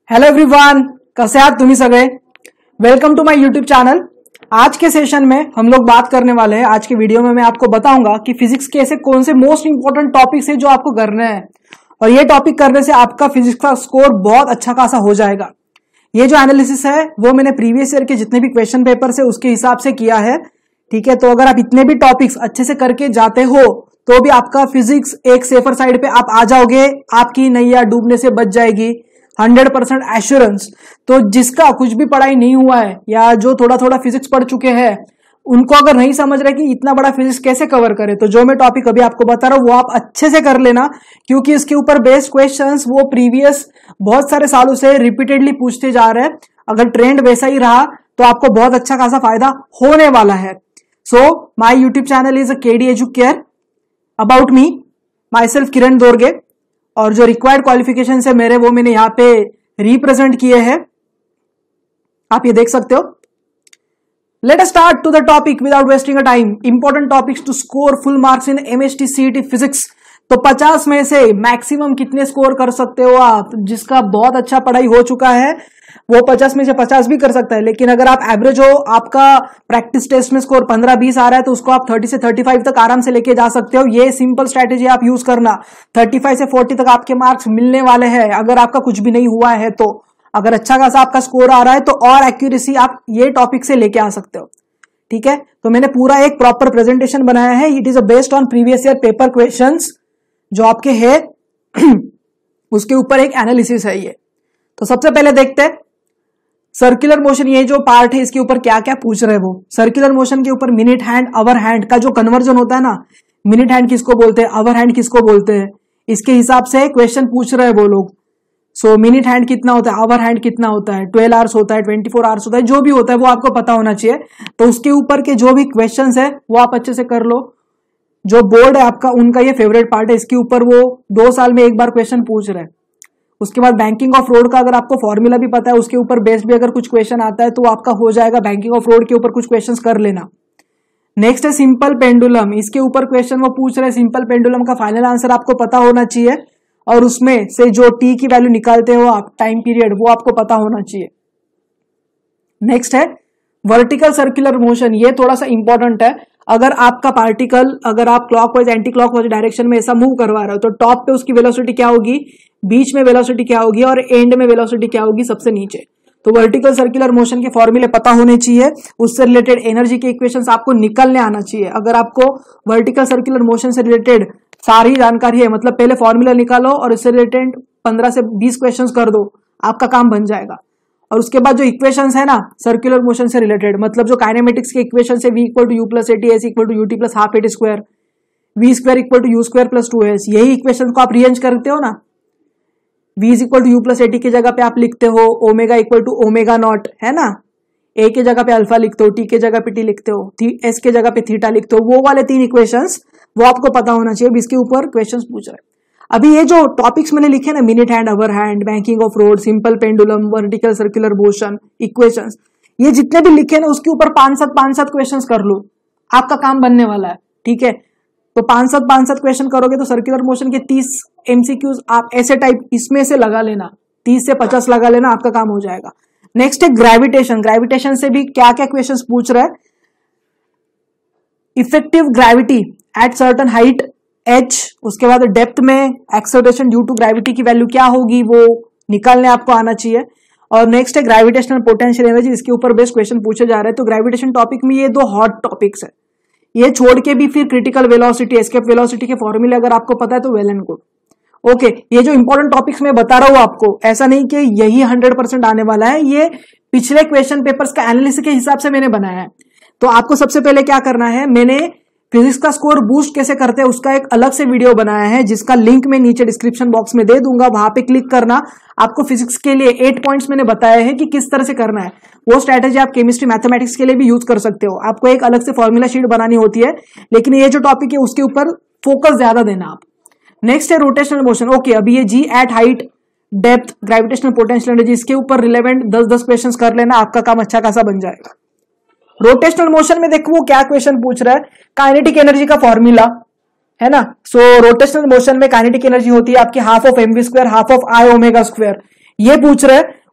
Hello everyone, कसे आहात तुम्ही सगळे। Welcome to my YouTube channel. आज के सेशन में हम लोग बात करने वाले हैं। आज के वीडियो में मैं आपको बताऊंगा कि फिजिक्स के ऐसे कौन से मोस्ट इंपॉर्टेंट टॉपिक्स है जो आपको करने हैं, और ये टॉपिक करने से आपका फिजिक्स का स्कोर बहुत अच्छा खासा हो जाएगा। ये जो एनालिसिस है वो मैंने प्रीवियस ईयर के जितने भी क्वेश्चन पेपर से उसके हिसाब से किया है, ठीक है। तो अगर आप इतने भी टॉपिक्स अच्छे से करके जाते हो तो भी आपका फिजिक्स एक सेफर साइड पे आप आ जाओगे, आपकी नैया डूबने से बच जाएगी, 100% एश्योरेंस। तो जिसका कुछ भी पढ़ाई नहीं हुआ है या जो थोड़ा थोड़ा फिजिक्स पढ़ चुके हैं, उनको अगर नहीं समझ रहे कि इतना बड़ा फिजिक्स कैसे कवर करे, तो जो मैं टॉपिक अभी आपको बता रहा हूं वो आप अच्छे से कर लेना, क्योंकि इसके ऊपर बेस्ड क्वेश्चंस वो प्रीवियस बहुत सारे सालों से रिपीटेडली पूछते जा रहे हैं। अगर ट्रेंड वैसा ही रहा तो आपको बहुत अच्छा खासा फायदा होने वाला है। So my YouTube channel is KD Educare. About me, myself Kiran Dorge, और जो रिक्वायर्ड क्वालिफिकेशन है मेरे वो मैंने यहाँ पे रिप्रेजेंट किए हैं, आप ये देख सकते हो। Let us start to the topic without wasting a time. Important topics to score full marks in MST CET physics. तो 50 में से मैक्सिमम कितने स्कोर कर सकते हो आप? जिसका बहुत अच्छा पढ़ाई हो चुका है वो 50 में से 50 भी कर सकता है, लेकिन अगर आप एवरेज हो, आपका प्रैक्टिस टेस्ट में स्कोर 15-20 आ रहा है, तो उसको आप 30 से 35 तक आराम से लेके जा सकते हो। ये सिंपल स्ट्रैटेजी आप यूज करना। 35 से 40 तक आपके मार्क्स मिलने वाले हैं अगर आपका कुछ भी नहीं हुआ है तो। अगर अच्छा खासा आपका स्कोर आ रहा है तो और एक्यूरेसी आप ये टॉपिक से लेके आ सकते हो, ठीक है। तो मैंने पूरा एक प्रॉपर प्रेजेंटेशन बनाया है। It is based on previous year paper questions जो आपके है उसके ऊपर एक एनालिसिस है ये। तो सबसे पहले देखते हैं सर्कुलर मोशन, ये जो पार्ट है इसके ऊपर क्या क्या पूछ रहे हैं वो। सर्कुलर मोशन के ऊपर मिनट हैंड आवर हैंड का जो कन्वर्जन होता है ना, मिनट हैंड किसको बोलते हैं, आवर हैंड किसको बोलते हैं, इसके हिसाब से क्वेश्चन पूछ रहे हैं वो लोग। सो मिनट हैंड कितना होता है, आवर हैंड कितना होता है, 12 आवर्स होता है, 24 आवर्स होता है, जो भी होता है वो आपको पता होना चाहिए। तो उसके ऊपर के जो भी क्वेश्चन है वो आप अच्छे से कर लो। जो बोर्ड है आपका उनका ये फेवरेट पार्ट है, इसके ऊपर वो 2 साल में एक बार क्वेश्चन पूछ रहे हैं। उसके बाद बैंकिंग ऑफ रोड का अगर आपको फॉर्मूला भी पता है, उसके ऊपर बेस्ड भी अगर कुछ क्वेश्चन आता है तो आपका हो जाएगा। बैंकिंग ऑफ रोड के ऊपर कुछ क्वेश्चंस कर लेना। नेक्स्ट है सिंपल पेंडुलम, इसके ऊपर क्वेश्चन वो पूछ रहे हैं। सिंपल पेंडुलम का फाइनल आंसर आपको पता होना चाहिए, और उसमें से जो टी की वैल्यू निकालते हो आप, टाइम पीरियड, वो आपको पता होना चाहिए। नेक्स्ट है वर्टिकल सर्कुलर मोशन, ये थोड़ा सा इंपॉर्टेंट है। अगर आपका पार्टिकल, अगर आप क्लॉकवाइज एंटी क्लॉकवाइज डायरेक्शन में ऐसा मूव करवा रहे हो तो टॉप पे उसकी वेलोसिटी क्या होगी, बीच में वेलोसिटी क्या होगी, और एंड में वेलोसिटी क्या होगी, सबसे नीचे। तो वर्टिकल सर्कुलर मोशन के फॉर्मूले पता होने चाहिए। उससे रिलेटेड एनर्जी के इक्वेशंस आपको निकलने आना चाहिए। अगर आपको वर्टिकल सर्कुलर मोशन से रिलेटेड सारी जानकारी है, मतलब पहले फॉर्मूला निकालो और इससे रिलेटेड 15 से 20 क्वेश्चंस कर दो, आपका काम बन जाएगा। और उसके बाद जो इक्वेशंस है ना सर्कुलर मोशन से रिलेटेड, मतलब जो काइनेमेटिक्स के इक्वेशंस है, v equal to u plus a t, s equal to u t plus half a t square, v square equal to u square plus 2s, यही इक्वेशन को आप रीअरेंज करते हो ना। v is equal to u plus a t की जगह पे आप लिखते हो omega equal to omega naught, है ना। a के जगह पे अल्फा लिखते हो, t के जगह पे t लिखते हो, s के जगह पे थीटा लिखते हो। वो वाले 3 इक्वेशंस वो आपको पता होना चाहिए। इसके ऊपर क्वेश्चंस पूछ रहे हैं। अभी ये जो टॉपिक्स मैंने लिखे ना, minute hand, hour hand, banking of road, simple pendulum, vertical circular motion, equations, ये जितने भी लिखे ना उसके ऊपर 5-7 क्वेश्चंस कर लो, आपका काम बनने वाला है, ठीक है। तो 5-7 क्वेश्चन करोगे तो सर्कुलर मोशन के 30 एमसीक्यूज आप ऐसे टाइप इसमें से लगा लेना, 30 से 50 लगा लेना, आपका काम हो जाएगा। नेक्स्ट है ग्रेविटेशन। ग्रेविटेशन से भी क्या क्या क्वेश्चंस पूछ रहा है। Effective gravity at certain height h, उसके बाद डेप्थ में एक्सेलरेशन ड्यू टू ग्रेविटी की वैल्यू क्या होगी वो निकालने आपको आना चाहिए। और नेक्स्ट है ग्रेविटेशनल पोटेंशियल एनर्जी, इसके ऊपर बेस्ड क्वेश्चन पूछे जा रहे हैं। तो ग्रेविटेशन टॉपिक में ये 2 हॉट टॉपिक्स है। ये छोड़ के भी फिर क्रिटिकल वेलोसिटी, एस्केप वेलोसिटी के फॉर्मूले अगर आपको पता है तो वेल एंड गुड। ओके, ये जो इंपॉर्टेंट टॉपिक्स मैं बता रहा हूं आपको, ऐसा नहीं कि यही 100% आने वाला है, ये पिछले क्वेश्चन पेपर्स का एनालिसिस के हिसाब से मैंने बनाया है। तो आपको सबसे पहले क्या करना है, मैंने फिजिक्स का स्कोर बूस्ट कैसे करते हैं उसका एक अलग से वीडियो बनाया है, जिसका लिंक मैं नीचे डिस्क्रिप्शन बॉक्स में दे दूंगा, वहां पे क्लिक करना। आपको फिजिक्स के लिए 8 पॉइंट्स मैंने बताया है कि किस तरह से करना है। वो स्ट्रैटेजी आप केमिस्ट्री, मैथमेटिक्स के लिए भी यूज कर सकते हो। आपको एक अलग से फॉर्मूला शीट बनानी होती है, लेकिन ये जो टॉपिक है उसके ऊपर फोकस ज्यादा देना आप। नेक्स्ट है रोटेशनल मोशन। ओके, अभी ये g at height, depth, gravitational potential energy, इसके ऊपर रिलेवेंट 10-10 क्वेश्चन कर लेना, आपका काम अच्छा खासा बन जाएगा। रोटेशनल मोशन में देखो वो क्या क्वेश्चन पूछ रहा है, काइनेटिक एनर्जी का फॉर्मूला, है ना। सो रोटेशनल मोशन में काइनेटिक एनर्जी होती है आपकी half of mv square, half of i omega square. ये पूछ रहे हैं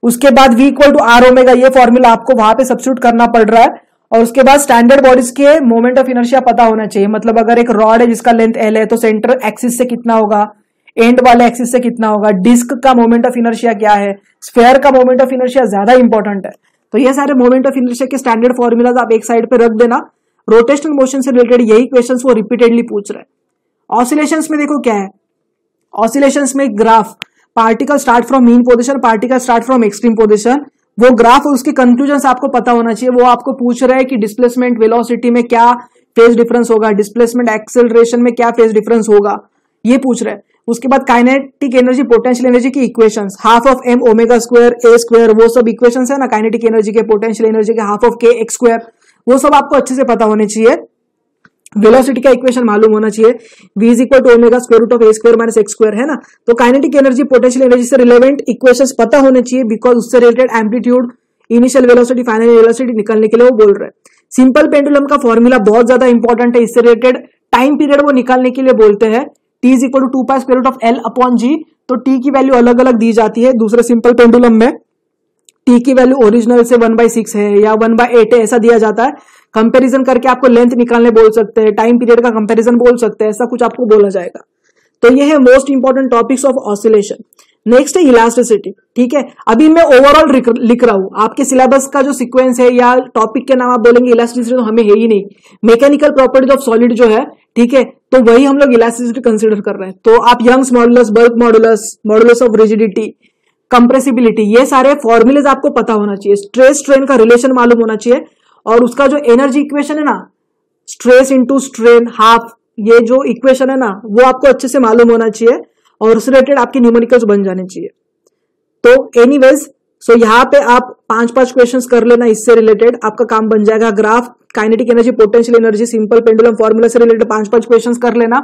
उसके बाद V equal to r omega, ये फॉर्मूला आपको वहां पे सब्स्टिट्यूट करना पड़ रहा है। और उसके बाद स्टैंडर्ड बॉडीज के मोमेंट ऑफ इनर्शिया पता होना चाहिए, मतलब अगर एक रॉड है जिसका लेंथ L है तो सेंटर एक्सिस से कितना होगा, एंड वाले एक्सिस से कितना होगा, डिस्क का मोमेंट ऑफ इनर्शिया क्या है, स्फेयर का मोमेंट ऑफ इनर्शिया ज्यादा इंपॉर्टेंट है। तो ये सारे मोमेंट ऑफ इनर्शिया के स्टैंडर्ड फॉर्मूलाज आप एक साइड पे रख देना। रोटेशनल मोशन से रिलेटेड यही क्वेश्चंस वो रिपीटेडली पूछ रहे हैं। ऑसिलेशंस में देखो क्या है, ऑसिलेशंस में graph, particle start from mean position, particle start from extreme position, वो ग्राफ और उसके कंक्लूजन आपको पता होना चाहिए। वो आपको पूछ रहा है कि डिस्प्लेसमेंट वेलोसिटी में क्या फेज डिफरेंस होगा, डिस्प्लेसमेंट एक्सेलरेशन में क्या फेज डिफरेंस होगा, ये पूछ रहे हैं। उसके बाद काइनेटिक एनर्जी पोटेंशियल एनर्जी की equations, half of m omega square a square, वो सब इक्वेशंस है ना काइनेटिक एनर्जी के, पोटेंशियल एनर्जी के half of k x square, वो सब आपको अच्छे से पता होने चाहिए। वेलोसिटी का इक्वेशन मालूम होना चाहिए, v is equal to omega square root of a square minus x square, है ना। तो काइनेटिक एनर्जी पोटेंशियल एनर्जी से रिलेवेंट इक्वेशंस पता होने चाहिए, बिकॉज उससे related amplitude, initial velocity, final velocity निकालने के लिए वो बोल रहे हैं। सिंपल पेंडुलम का फॉर्मूला बहुत ज्यादा इंपॉर्टेंट है, इससे रिलेटेड टाइम पीरियड वो निकालने के लिए बोलते हैं। t is equal to 2 pi square root of l upon g, तो t की वैल्यू अलग अलग दी जाती है। दूसरे सिंपल पेंडुलम में t की वैल्यू ओरिजिनल से 1/6 है या 1/8 है, ऐसा दिया जाता है। कंपैरिजन करके आपको लेंथ निकालने बोल सकते हैं, टाइम पीरियड का कंपैरिजन बोल सकते हैं, ऐसा कुछ आपको बोला जाएगा। तो ये है most important topics of oscillation. Next है इलास्टिसिटी, ठीक है। अभी मैं ओवरऑल लिख रहा हूं, आपके सिलेबस का जो सीक्वेंस है या टॉपिक के नाम आप बोलेंगे इलास्टिसिटी, तो हमें है ही नहीं। मैकेनिकल प्रॉपर्टीज ऑफ सॉलिड जो है, ठीक है, तो वही हम लोग इलास्टिसिटी कंसीडर कर रहे हैं। तो आप Young's modulus, bulk modulus, modulus of rigidity, compressibility, ये सारे फॉर्मूलेज आपको पता होना चाहिए। स्ट्रेस स्ट्रेन का रिलेशन मालूम होना चाहिए, और उसका जो एनर्जी इक्वेशन है ना, स्ट्रेस इंटू स्ट्रेन हाफ, ये जो इक्वेशन है ना, वो आपको अच्छे से मालूम होना चाहिए और उससे रिलेटेड आपके न्यूमेरिकल्स बन जाने चाहिए। तो एनीवेज, सो यहाँ पे आप 5-5 क्वेश्चंस कर लेना, इससे रिलेटेड आपका काम बन जाएगा। Graph, kinetic energy, potential energy, simple pendulum formula से रिलेटेड 5-5 क्वेश्चंस कर लेना,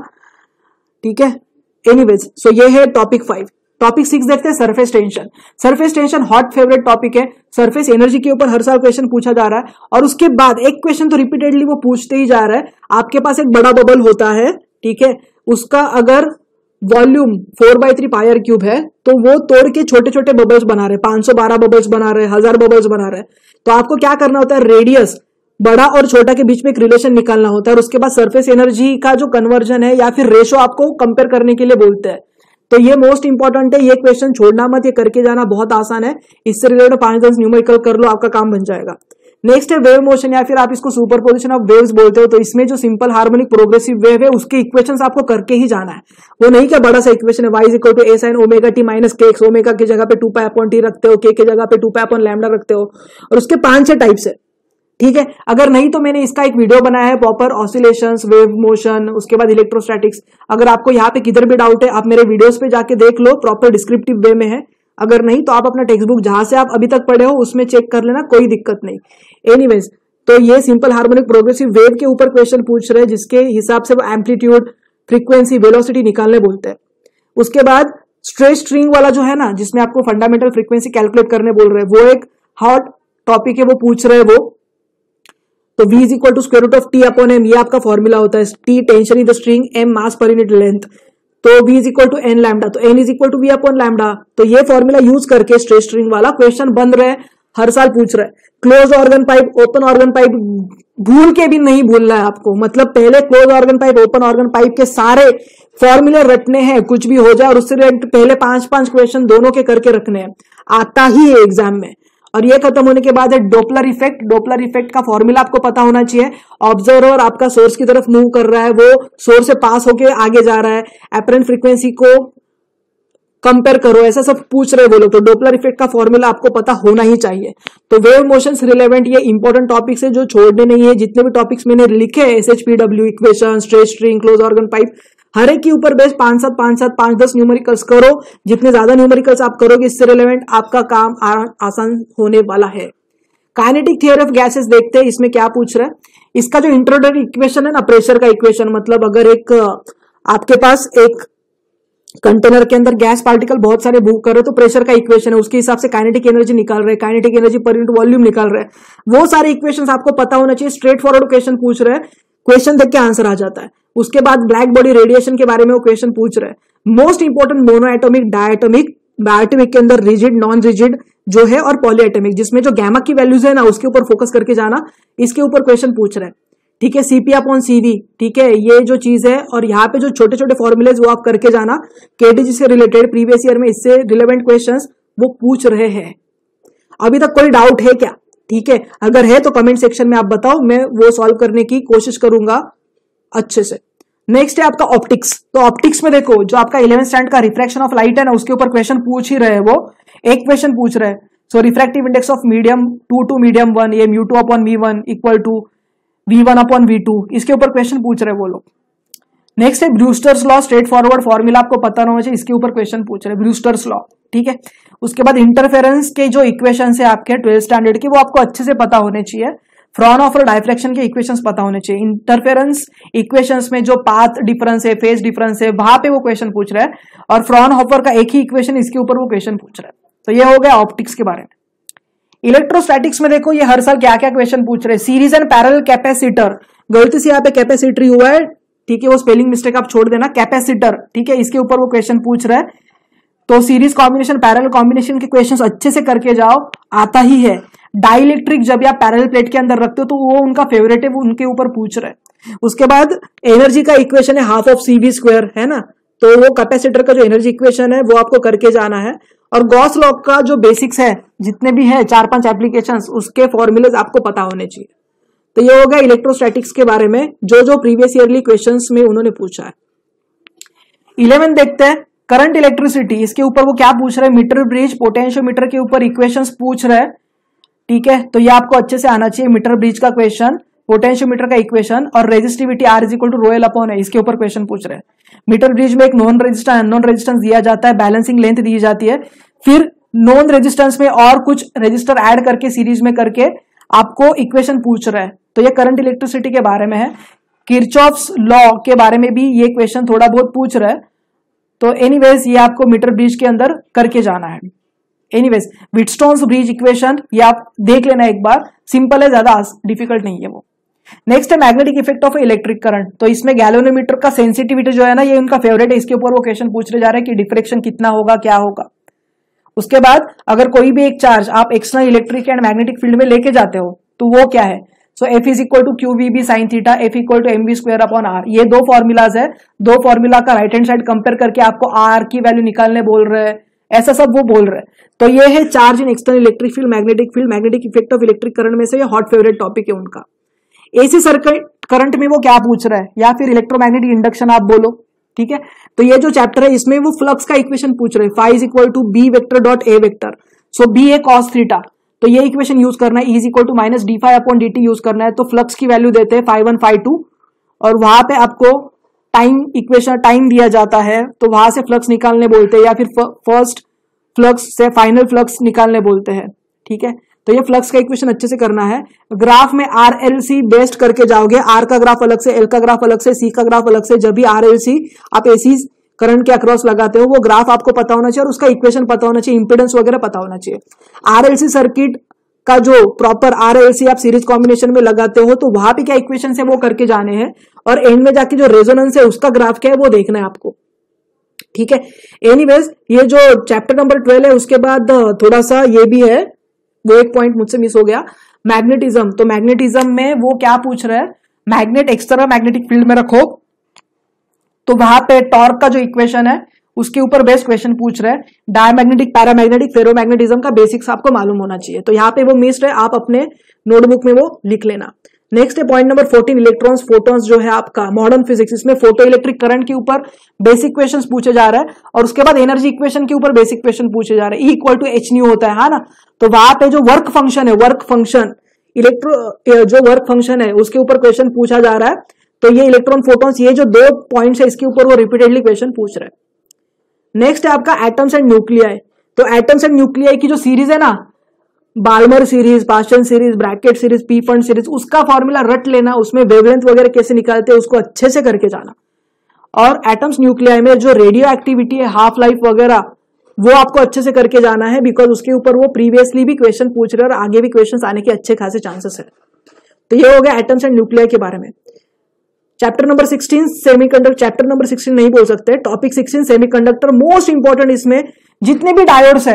ठीक है। एनीवेज, सो ये है टॉपिक 5। टॉपिक 6 देखते हैं, surface tension. Surface tension hot favourite topic है। सरफेस एनर्जी के ऊपर हर साल क्वेश्चन पूछा जा रहा है, और उसके बाद एक क्वेश्चन तो रिपीटेडली वो पूछते ही जा रहा है। आपके पास एक बड़ा बबल होता है, ठीक है, उसका अगर वॉल्यूम 4/3 पायर क्यूब है, तो वो तोड़ के छोटे छोटे बबल्स बना रहे, 512 बबल्स बना रहे, 1000 बबल्स बना रहे। तो आपको क्या करना होता है, रेडियस बड़ा और छोटा के बीच में एक रिलेशन निकालना होता है, और उसके बाद सरफेस एनर्जी का जो कन्वर्जन है या फिर रेशो आपको कंपेयर करने के लिए बोलते हैं। तो ये मोस्ट इंपॉर्टेंट है, ये क्वेश्चन छोड़ना मत, ये करके जाना, बहुत आसान है। इससे रिलेटेड 5-10 न्यूमेरिकल कर लो, आपका काम बन जाएगा। नेक्स्ट है वेव मोशन, या फिर आप इसको सुपरपोजिशन ऑफ वेव्स बोलते हो। तो इसमें जो सिंपल हार्मोनिक प्रोग्रेसिव वेव है, उसके इक्वेशंस आपको करके ही जाना है। वो नहीं क्या बड़ा सा इक्वेशन है, y is equal to a sin omega t minus k x, omega की जगह पे 2 पाई अपॉन t रखते हो, k की जगह पे 2 पाई अपॉन लैम्डा रखते हो, और उसके 5-6 टाइप्स है, ठीक है। अगर नहीं तो मैंने इसका एक वीडियो बनाया है, प्रॉपर ऑसिलेशंस, वेव मोशन, उसके बाद इलेक्ट्रोस्टैटिक्स। अगर आपको यहाँ पे किधर भी डाउट है, आप मेरे वीडियोस पे जाके देख लो, प्रॉपर डिस्क्रिप्टिव वे में है। अगर नहीं तो आप अपना टेक्स्ट बुक जहां से आप अभी तक पढ़े हो उसमें चेक कर लेना, कोई दिक्कत नहीं। एनीवेज, तो ये सिंपल हार्मोनिक प्रोग्रेसिव वेव के ऊपर क्वेश्चन पूछ रहे हैं, जिसके हिसाब से वो एम्पलीट्यूड, फ्रीक्वेंसी, वेलोसिटी निकालने बोलते हैं। उसके बाद स्ट्रेस स्ट्रिंग वाला जो है ना, जिसमें आपको फंडामेंटल फ्रीक्वेंसी कैलकुलेट करने बोल रहे हैं, वो एक हॉट टॉपिक है, वो पूछ रहे हैं वो। तो v is equal to square root of t upon m, ये आपका फॉर्मूला होता है। t tension in the string, m mass per unit length, तो v is equal to n lambda, तो n is equal to v upon lambda. तो ये formula use करके stress string वाला क्वेश्चन बन रहे, हर साल पूछ रहे। Close organ pipe, open organ pipe भूल के भी नहीं भूलना है आपको, मतलब पहले close organ pipe, open organ pipe के सारे फॉर्मूले रटने हैं, कुछ भी हो जाए, और उससे पहले 5-5 क्वेश्चन दोनों के करके रखने हैं, आता ही है एग्जाम में। और ये खत्म होने के बाद है डोपलर इफेक्ट। डोपलर इफेक्ट का फॉर्मूला आपको पता होना चाहिए। ऑब्जर्वर आपका सोर्स की तरफ मूव कर रहा है, वो सोर्स से पास होके आगे जा रहा है, अपरेंट फ्रीक्वेंसी को कंपेयर करो, ऐसा सब पूछ रहे वो लोग। तो डोपलर इफेक्ट का फॉर्मूला आपको पता होना ही चाहिए। तो वेव मोशन से रिलेवेंट ये इंपॉर्टेंट टॉपिक्स है जो छोड़ने नहीं है। जितने भी टॉपिक्स मैंने लिखे हैं, SHPW equation, stress string, close organ pipe, हर एक के ऊपर बेस 5-7 न्यूमेरिकल्स करो। जितने ज्यादा न्यूमेरिकल्स आप करोगे, इससे रिलेवेंट आपका काम आसान होने वाला है। काइनेटिक थ्योरी ऑफ गैसेस देखते हैं, इसमें क्या पूछ रहा है। इसका जो इंट्रोडक्टरी इक्वेशन है ना, प्रेशर का इक्वेशन, मतलब अगर एक आपके पास एक कंटेनर के अंदर गैस पार्टिकल बहुत सारे मूव कर रहे, तो प्रेशर का इक्वेशन है, उसके हिसाब से काइनेटिक एनर्जी निकाल रहे, kinetic energy per unit volume निकाल रहे, वो सारे इक्वेशंस आपको पता होना चाहिए। स्ट्रेट फॉरवर्ड क्वेश्चन पूछ रहे हैं, क्वेश्चन देख के आंसर आ जाता है। उसके बाद ब्लैक बॉडी रेडिएशन के बारे में वो क्वेश्चन पूछ रहे हैं। Most important monoatomic, diatomic, biatomic के अंदर रिजिड, नॉन रिजिड, जो है और पॉलीएटॉमिक, जिसमें जो गैमा की वैल्यूज है ना उसके ऊपर फोकस करके जाना, इसके ऊपर क्वेश्चन पूछ रहे हैं। ठीक है, सीपी अपॉन सीवी, ठीक है, ये जो चीज है, और यहाँ पे जो छोटे छोटे फॉर्मूलेज वो आप करके जाना, केटीजी से रिलेटेड प्रीवियस ईयर में इससे रिलेवेंट क्वेश्चंस वो पूछ रहे हैं। अभी तक कोई डाउट है क्या? ठीक है, अगर है तो कमेंट सेक्शन में आप बताओ, मैं वो सॉल्व करने की कोशिश करूंगा अच्छे से। नेक्स्ट है आपका ऑप्टिक्स। तो ऑप्टिक्स में देखो, जो आपका 11th स्टैंडर्ड का रिफ्रैक्शन ऑफ लाइट है ना, उसके ऊपर क्वेश्चन पूछ ही रहे हैं। वो एक क्वेश्चन पूछ रहे हैं, so refractive index of medium 2 to medium 1, ये mu 2 upon v1 equal to v1 upon v2, इसके ऊपर क्वेश्चन पूछ रहे हैं वो लोग। नेक्स्ट है Brewster's law, straightforward formula आपको पता होना चाहिए, इसके ऊपर क्वेश्चन पूछ रहे हैं, ब्रूस्टर्स लॉ। ठीक है, उसके बाद इंटरफेरेंस के जो इक्वेशन है आपके 12th स्टैंडर्ड के, वो आपको अच्छे से पता होने चाहिए। फ्रॉनहोफर डायफ्रैक्शन के इक्वेशंस पता होने चाहिए। इंटरफेरेंस इक्वेशंस में जो पाथ डिफरेंस है, फेज डिफरेंस है, वहां पे वो क्वेश्चन पूछ रहा है, और फ्रॉनहोफर का एक ही इक्वेशन, इसके ऊपर वो क्वेश्चन पूछ रहा है। तो ये हो गया ऑप्टिक्स के बारे में। इलेक्ट्रोस्टैटिक्स में देखो, ये हर साल क्या क्या क्वेश्चन पूछ रहे हैं। सीरीज एंड पैरेलल कैपेसिटर, गलती से यहाँ पे कैपेसिटर हुआ है, ठीक है, वो स्पेलिंग मिस्टेक आप छोड़ देना, कैपेसिटर, ठीक है, इसके ऊपर वो क्वेश्चन पूछ रहा है। तो सीरीज कॉम्बिनेशन, पैरेलल कॉम्बिनेशन के क्वेश्चंस अच्छे से करके जाओ, आता ही है। डाइलेक्ट्रिक जब आप पैरेलल प्लेट के अंदर रखते हो तो वो उनका फेवरेट है, वो उनके ऊपर पूछ रहे हैं। उसके बाद एनर्जी का इक्वेशन है हाफ ऑफ CV स्क्वायर, है ना, तो वो कैपेसिटर का जो एनर्जी इक्वेशन है वो आपको करके जाना है। और गॉस लॉ का जो बेसिक्स है, जितने भी है 4-5 एप्लीकेशंस, उसके फॉर्मूलेज आपको पता होने चाहिए। तो ये हो गया इलेक्ट्रोस्टैटिक्स के बारे में, जो जो प्रीवियस ईयरली क्वेश्चंस में उन्होंने पूछा है। 11 देखते हैं, करंट इलेक्ट्रिसिटी, इसके ऊपर वो क्या पूछ रहे हैं, मीटर ब्रिज पोटेंशियोमीटर के ऊपर इक्वेशंस पूछ रहे हैं। ठीक है, तो ये आपको अच्छे से आना चाहिए, मीटर ब्रिज का क्वेश्चन, पोटेंशियोमीटर का इक्वेशन, और resistivity R is equal to ρl upon है, इसके ऊपर क्वेश्चन पूछ रहे हैं। मीटर ब्रिज में एक नॉन रेजिस्टेंस, अननोन रेजिस्टेंस दिया जाता है, बैलेंसिंग लेंथ दी जाती है, फिर नॉन रेजिस्टेंस में और कुछ रेजिस्टर ऐड करके सीरीज में करके आपको इक्वेशन पूछ रहा है। तो ये करंट इलेक्ट्रिसिटी के बारे में है। किरचॉफ्स लॉ के बारे में भी ये क्वेश्चन थोड़ा बहुत पूछ रहा है। तो एनीवेज ये आपको मीटर ब्रिज के अंदर करके जाना है। एनीवेज व्हिटस्टोन्स ब्रिज इक्वेशन, ये आप देख लेना एक बार, सिंपल है, ज्यादा डिफिकल्ट नहीं है वो। नेक्स्ट है magnetic effect of electric current. तो इसमें गैल्वेनोमीटर का सेंसिटिविटी जो है ना, ये उनका फेवरेट है, इसके ऊपर वो क्वेश्चन पूछने जा रहे हैं कि डिफ्रेक्शन कितना होगा, क्या होगा। उसके बाद अगर कोई भी एक चार्ज आप external electric and magnetic field में लेके जाते हो तो वो क्या है, so F is equal to QVB sine theta, F equal to MV square upon R। ये दो फॉर्मूलाज है, दो फॉर्मूला का राइट हैंड साइड कंपेयर करके आपको R की वैल्यू निकालने बोल रहे हैं, ऐसा सब वो बोल रहे हैं। तो ये है charge in external electric field, magnetic effect of electric current में से ये हॉट फेवरेट टॉपिक है उनका। AC सर्किट करंट में वो क्या पूछ रहा है, या फिर इलेक्ट्रोमैग्नेटिक इंडक्शन आप बोलो। ठीक है, तो ये जो चैप्टर है इसमें वो फ्लक्स का इक्वेशन पूछ रहे हैं, phi is equal to B vector dot A vector, so B है कॉस थीटा, तो ये इक्वेशन यूज करना है, E is equal to minus d phi upon dt यूज करना है। तो फ्लक्स की वैल्यू देते हैं फाई 1 फाई 2, और वहां पे आपको टाइम इक्वेशन, टाइम दिया जाता है, तो वहां से फ्लक्स निकालने बोलते हैं, या फिर फर्स्ट फ्लक्स से फाइनल फ्लक्स निकालने बोलते हैं। ठीक है, तो ये फ्लक्स का इक्वेशन अच्छे से करना है। ग्राफ में RLC बेस्ड करके जाओगे, R का ग्राफ अलग से, L का ग्राफ अलग से, C का ग्राफ अलग से। जब भी RLC आप AC करंट के अक्रॉस लगाते हो, वो ग्राफ आपको पता होना चाहिए और उसका इक्वेशन पता होना चाहिए, इंपेडेंस वगैरह पता होना चाहिए। RLC सर्किट का जो प्रॉपर RLC आप सीरीज कॉम्बिनेशन में लगाते हो, तो वहां पे क्या इक्वेशन है वो करके जाने हैं, और एंड में जाके जो रेजोनेंस है उसका ग्राफ क्या है वो देखना है आपको। ठीक है, एनीवेज ये जो चैप्टर नंबर 12 है, उसके बाद थोड़ा सा ये भी है, वो एक पॉइंट मुझसे मिस हो गया, मैग्नेटिज्म। तो मैग्नेटिज्म में वो क्या पूछ रहा है, मैग्नेट एक्सटर्नल मैग्नेटिक फील्ड में रखो, तो वहां पे टॉर्क का जो इक्वेशन है उसके ऊपर बेस्ट क्वेश्चन पूछ रहे हैं। डायमैग्नेटिक, पैरामैग्नेटिक, फेरोमैग्नेटिज्म का बेसिक्स आपको मालूम होना चाहिए, तो यहाँ पे वो मिस्ड है, आप अपने नोटबुक में वो लिख लेना। नेक्स्ट है पॉइंट नंबर 14, इलेक्ट्रॉन्स फोटॉन्स जो है आपका मॉडर्न फिजिक्स, इसमें फोटो इलेक्ट्रिक करंट के ऊपर बेसिक क्वेश्चंस पूछे जा रहे हैं, और उसके बाद एनर्जी इक्वेशन के ऊपर बेसिक क्वेश्चन पूछे जा रहे हैं। E equal to H nu होता है ना, तो वहां पे जो वर्क फंक्शन है, वर्क फंक्शन जो वर्क फंक्शन है उसके ऊपर क्वेश्चन पूछा जा रहा है। तो ये इलेक्ट्रॉन फोटॉन्स, ये जो दो पॉइंट्स है इसके ऊपर वो रिपीटेडली क्वेश्चन पूछ रहे हैं। नेक्स्ट है आपका एटम्स एंड न्यूक्लियाई। तो एटम्स एंड न्यूक्लियाई की जो सीरीज है ना, Balmer series, Paschen series, Brackett series, Pfund series, उसका फॉर्मूला रट लेना, उसमें वेवलेंथ वगैरह कैसे निकालते हैं उसको अच्छे से करके जाना। और एटम्स न्यूक्लियाई में जो रेडियो एक्टिविटी है, हाफ लाइफ वगैरह, वो आपको अच्छे से करके जाना है, बिकॉज उसके ऊपर वो प्रीवियसली भी क्वेश्चन पूछ रहे हैं और आगे भी क्वेश्चन आने के अच्छे खासे चांसेस है। तो ये हो गया एटम्स एंड न्यूक्लियाई के बारे में। Chapter number 16 semiconductor, chapter number 16 नहीं बोल सकते, टॉपिक 16 सेमीकंडक्टर, मोस्ट इंपॉर्टेंट। इसमें जितने भी डायोड्स है,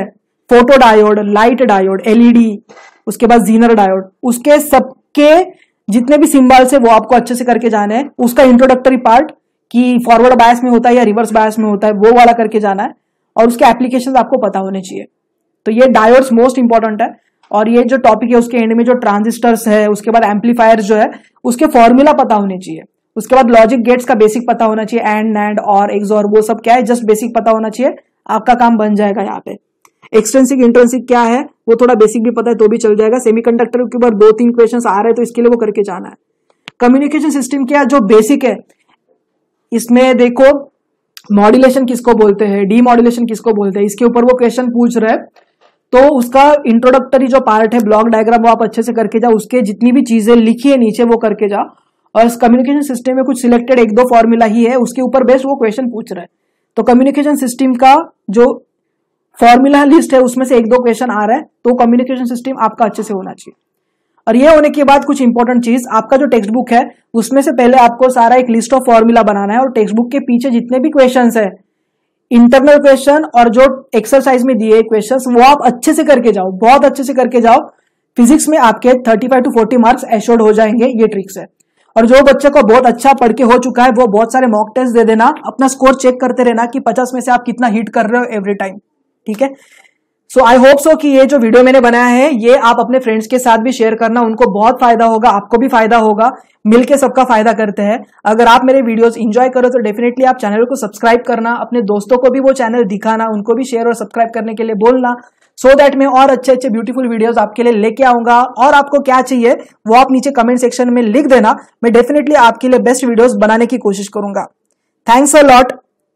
photodiode, light diode, LED, उसके बाद जीनर डायोड, उसके सबके जितने भी सिंबल्स है वो आपको अच्छे से करके जाना है। उसका इंट्रोडक्टरी पार्ट कि फॉरवर्ड बायस में होता है या रिवर्स बायस में होता है वो वाला करके जाना है, और उसके एप्लीकेशंस आपको पता होने चाहिए। तो ये डायोड्स मोस्ट इंपॉर्टेंट है। और ये जो टॉपिक है उसके एंड में जो ट्रांजिस्टर्स है, उसके बाद एम्पलीफायर जो है उसके फॉर्मूला पता होने चाहिए। उसके बाद लॉजिक गेट्स का बेसिक पता होना चाहिए, एंड नैंड और एक्सॉर, वो सब क्या है, जस्ट बेसिक पता होना चाहिए, आपका काम बन जाएगा। यहाँ पे एक्सट्रिंसिक इंट्रिंसिक क्या है वो थोड़ा बेसिक भी पता है तो भी चल जाएगा। सेमीकंडक्टर के ऊपर 2-3 क्वेश्चंस आ रहे हैं तो इसके लिए वो करके जाना है। कम्युनिकेशन सिस्टम क्या जो बेसिक है, इसमें देखो मॉड्यूलेशन किसको बोलते हैं, डीमॉड्यूलेशन किसको बोलते हैं, इसके ऊपर वो क्वेश्चन पूछ रहे हैं। तो उसका इंट्रोडक्टरी जो पार्ट है, ब्लॉक डायग्राम, वो आप अच्छे से करके जाओ। उसके जितनी भी चीजें लिखी है नीचे वो करके जाओ। और इस कम्युनिकेशन सिस्टम में कुछ सिलेक्टेड 1-2 फॉर्मूला ही है, उसके ऊपर बेस्ड वो क्वेश्चन पूछ रहे हैं। तो कम्युनिकेशन सिस्टम का जो फॉर्मूला लिस्ट है उसमें से 1-2 क्वेश्चन आ रहा है, तो कम्युनिकेशन सिस्टम आपका अच्छे से होना चाहिए। और ये होने के बाद कुछ इंपॉर्टेंट चीज, आपका जो टेक्स्ट बुक है उसमें से पहले आपको सारा एक लिस्ट ऑफ फॉर्मूला बनाना है, और टेक्स्ट बुक के पीछे जितने भी क्वेश्चंस है, इंटरनल क्वेश्चन और जो एक्सरसाइज में दिए क्वेश्चंस, वो आप अच्छे से करके जाओ, बहुत अच्छे से करके जाओ। फिजिक्स में आपके 35 to 40 मार्क्स एश्योर्ड हो जाएंगे, ये ट्रिक्स है। और जो बच्चे को बहुत अच्छा पढ़ के हो चुका है वो बहुत सारे मॉक टेस्ट दे देना, अपना स्कोर चेक करते रहना कि 50 में से आप कितना हिट कर रहे हो एवरी टाइम, ठीक है। सो आई होप सो कि ये जो वीडियो मैंने बनाया है ये आप अपने फ्रेंड्स के साथ भी शेयर करना, उनको बहुत फायदा होगा, आपको भी फायदा होगा, मिलके सबका फायदा करते हैं। अगर आप मेरे वीडियोस एंजॉय करो तो डेफिनेटली आप चैनल को सब्सक्राइब करना, अपने दोस्तों को भी वो चैनल दिखाना, उनको भी शेयर और सब्सक्राइब करने के लिए बोलना, सो दैट मैं और अच्छे अच्छे ब्यूटीफुल वीडियोस आपके लिए लेके आऊंगा। और आपको क्या चाहिए वो आप नीचे कमेंट सेक्शन में लिख देना, मैं डेफिनेटली आपके लिए बेस्ट वीडियोस बनाने की कोशिश करूंगा। Thanks a lot.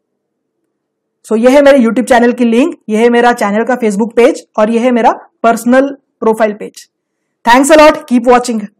सो ये है मेरे यूट्यूब चैनल की लिंक, ये है मेरा चैनल का फेसबुक पेज, और ये है मेरा personal profile page. Thanks a lot, keep watching.